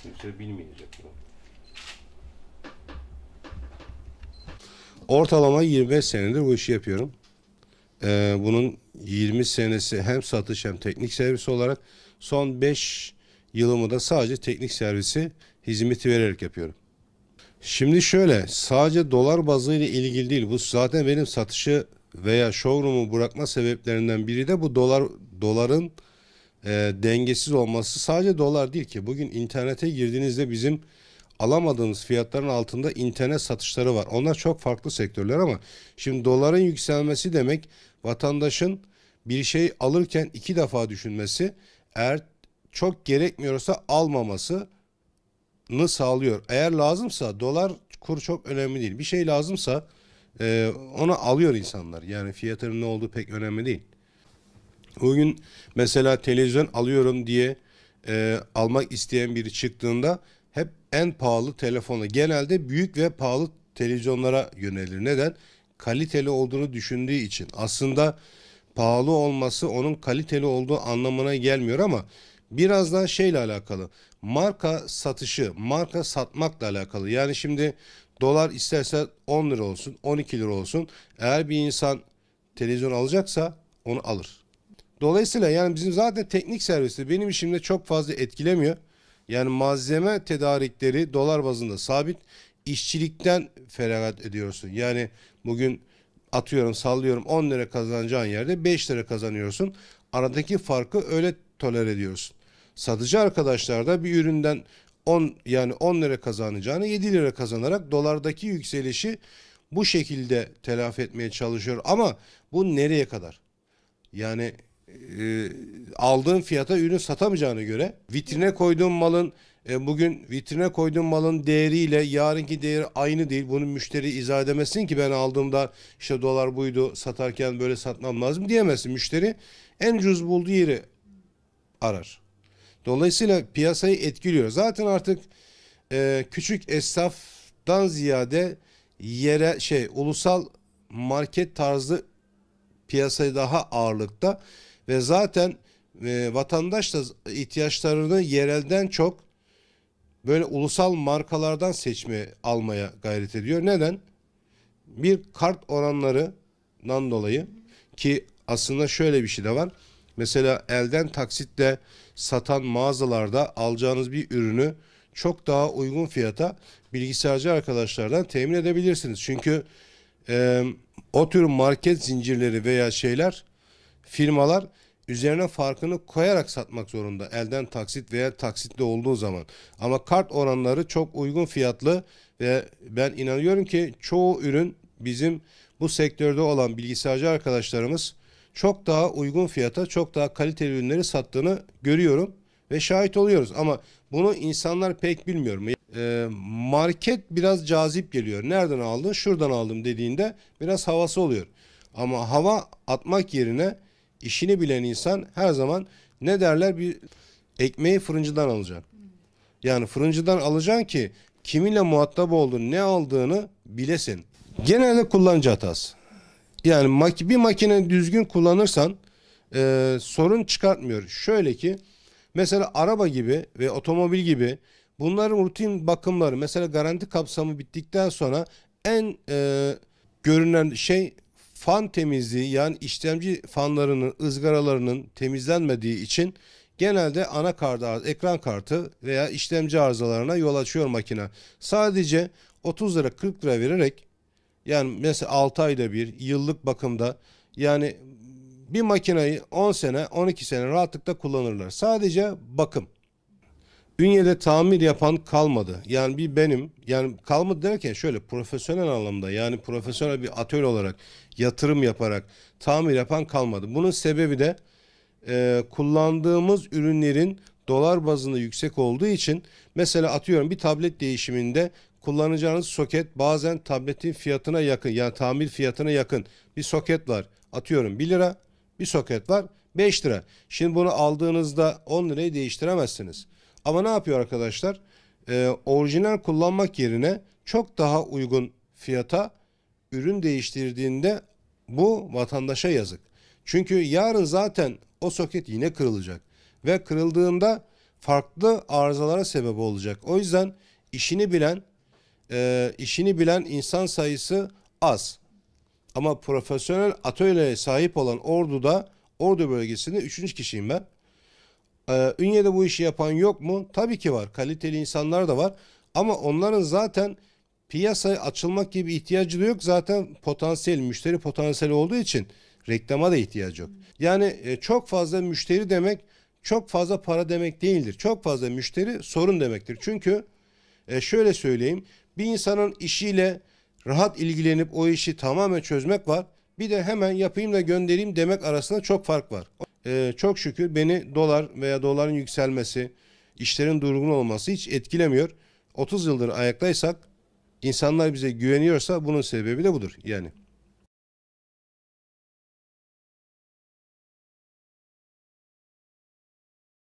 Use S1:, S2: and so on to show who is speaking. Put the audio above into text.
S1: Kimse bilmeyecek bunu.
S2: Ortalama 25 senedir bu işi yapıyorum. Bunun 20 senesi hem satış hem teknik servis olarak, son 5 yılımı da sadece teknik servisi hizmeti vererek yapıyorum. Şimdi şöyle, sadece dolar bazıyla ilgili değil. Bu zaten benim satışı veya showroom'u bırakma sebeplerinden biri de bu doların dengesiz olması. Sadece dolar değil ki. Bugün internete girdiğinizde bizim alamadığımız fiyatların altında internet satışları var. Onlar çok farklı sektörler ama şimdi doların yükselmesi demek vatandaşın bir şey alırken iki defa düşünmesi, eğer çok gerekmiyorsa almamasını sağlıyor. Eğer lazımsa, dolar kuru çok önemli değil. Bir şey lazımsa onu alıyor insanlar. Yani fiyatının ne olduğu pek önemli değil. Bugün mesela televizyon alıyorum diye almak isteyen biri çıktığında hep en pahalı telefonu, genelde büyük ve pahalı televizyonlara yönelir. Neden? Kaliteli olduğunu düşündüğü için. Aslında pahalı olması onun kaliteli olduğu anlamına gelmiyor ama birazdan şeyle alakalı. Marka satışı, marka satmakla alakalı. Yani şimdi dolar isterse 10 lira olsun, 12 lira olsun. Eğer bir insan televizyon alacaksa onu alır. Dolayısıyla yani bizim zaten teknik servisi benim işimde çok fazla etkilemiyor. Yani malzeme tedarikleri dolar bazında sabit. İşçilikten feragat ediyorsun. Yani bugün atıyorum, sallıyorum, 10 lira kazanacağın yerde 5 lira kazanıyorsun. Aradaki farkı öyle tolere ediyorsun. Satıcı arkadaşlar da bir üründen 10 lira kazanacağını 7 lira kazanarak dolardaki yükselişi bu şekilde telafi etmeye çalışıyor. Ama bu nereye kadar? Yani aldığın fiyata ürün satamayacağına göre bugün vitrine koyduğun malın değeriyle yarınki değeri aynı değil. Bunu müşteri izah edemezsin ki ben aldığımda işte dolar buydu, satarken böyle satmam lazım diyemezsin. Müşteri en ucuz bulduğu yeri arar. Dolayısıyla piyasayı etkiliyor. Zaten artık küçük esnaftan ziyade ulusal market tarzı piyasayı daha ağırlıkta ve zaten vatandaş da ihtiyaçlarını yerelden çok böyle ulusal markalardan almaya gayret ediyor. Neden? Bir, kart oranlarından dolayı, ki aslında şöyle bir şey de var. Mesela elden taksitle satan mağazalarda alacağınız bir ürünü çok daha uygun fiyata bilgisayarcı arkadaşlardan temin edebilirsiniz. Çünkü o tür market zincirleri veya firmalar üzerine farkını koyarak satmak zorunda. Elden taksit veya taksitli olduğu zaman. Ama kart oranları çok uygun fiyatlı ve ben inanıyorum ki çoğu ürün bizim bu sektörde olan bilgisayarcı arkadaşlarımız çok daha uygun fiyata, çok daha kaliteli ürünleri sattığını görüyorum ve şahit oluyoruz. Ama bunu insanlar pek bilmiyor. Market biraz cazip geliyor. Nereden aldın? Şuradan aldım dediğinde biraz havası oluyor. Ama hava atmak yerine işini bilen insan her zaman ne derler, bir ekmeği fırıncıdan alacaksın. Yani fırıncıdan alacaksın ki kiminle muhatap olduğunu, ne aldığını bilesin. Genelde kullanıcı hatası. Yani bir makine düzgün kullanırsan sorun çıkartmıyor. Şöyle ki mesela araba gibi ve otomobil gibi bunların rutin bakımları, mesela garanti kapsamı bittikten sonra en görünen şey fan temizliği, yani işlemci fanlarının, ızgaralarının temizlenmediği için genelde ekran kartı veya işlemci arızalarına yol açıyor makine. Sadece 30 lira 40 lira vererek, yani mesela 6 ayda bir yıllık bakımda, yani bir makineyi 10 sene 12 sene rahatlıkla kullanırlar. Sadece bakım. Bünyede tamir yapan kalmadı. Yani kalmadı derken şöyle, profesyonel anlamda, yani profesyonel bir atölye olarak yatırım yaparak tamir yapan kalmadı. Bunun sebebi de kullandığımız ürünlerin dolar bazında yüksek olduğu için, mesela atıyorum bir tablet değişiminde kullanacağınız soket bazen tabletin fiyatına yakın, yani tamir fiyatına yakın bir soket var. Atıyorum 1 lira, bir soket var 5 lira. Şimdi bunu aldığınızda 10 lirayı değiştiremezsiniz. Ama ne yapıyor arkadaşlar? Orijinal kullanmak yerine çok daha uygun fiyata ürün değiştirdiğinde bu vatandaşa yazık. Çünkü yarın zaten o soket yine kırılacak. Ve kırıldığında farklı arızalara sebep olacak. O yüzden işini bilen insan sayısı az. Ama profesyonel atölyeye sahip olan Ordu bölgesinde üçüncü kişiyim ben. Ünye'de bu işi yapan yok mu? Tabii ki var. Kaliteli insanlar da var. Ama onların zaten piyasaya açılmak gibi ihtiyacı da yok. Zaten müşteri potansiyeli olduğu için reklama da ihtiyacı yok. Yani çok fazla müşteri demek çok fazla para demek değildir. Çok fazla müşteri sorun demektir. Çünkü şöyle söyleyeyim. Bir insanın işiyle rahat ilgilenip o işi tamamen çözmek var. Bir de hemen yapayım da göndereyim demek arasında çok fark var. Çok şükür beni dolar veya doların yükselmesi, işlerin durgun olması hiç etkilemiyor. 30 yıldır ayaktaysak, insanlar bize güveniyorsa bunun sebebi de budur yani.